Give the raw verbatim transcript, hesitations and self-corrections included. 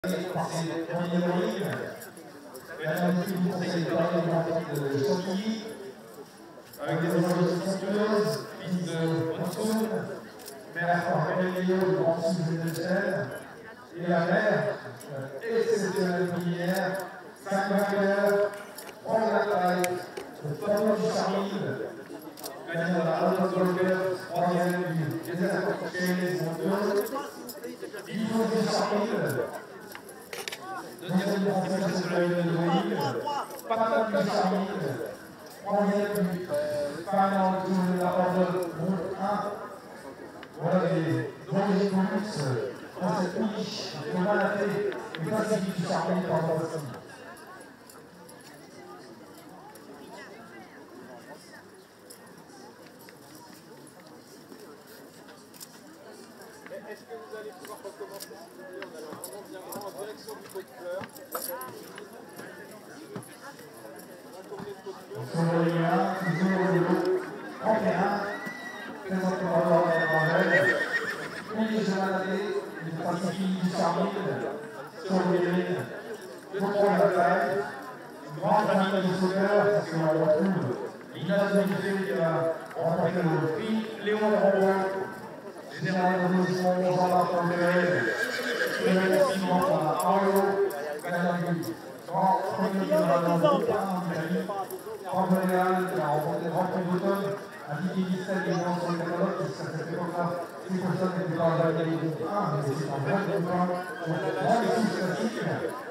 Par ses premiers lignes, Madame du Conseil de Chantilly, avec des enjeux somptueuses, fils de Monsoon, mère Cornelia de Grand-Sud de Bruxelles, et la mère, exceptionnelle première, cinq vainqueurs, Franck Lataille, le Pablo du Charmille, gagnant de la Rose Golfer, troisième du Désert Portugais, mondiaux, Yves du Charmille, deuxième français sur la Lune de Loïc, Papa du Charmille, troisième du Final Tour de la Horde groupe un. Voilà les origines de luxe dans cette niche de Malaté et Pacifique du Charmille par le passé. Est-ce que vous allez pouvoir recommencer s'il vous plaît? On a vraiment bien grand en direction du pot de fleurs. Sur le lien, toujours le lot trente et un, présentement dans la Rangelle, Unique de Malaté, du Pacifique du Charmille, sur le lignes, le trois de la taille, une grande famille de sauteurs, parce qu'on retrouve Lina Zolifé qui a remporté le prix Léon Rambois, général de l'opposition Jean-Marc André, et le suivant à Arlo, gagnant du grand premier de la groupe un en Italie. Franck Monéal qui a remporté le grand prix d'automne à Didier Distel et Jean sur le catalogue, parce que cette époque-là, ces personnes n'étaient pas dans le groupe un, mais c'est un vrai groupe un, donc grand équipe classique.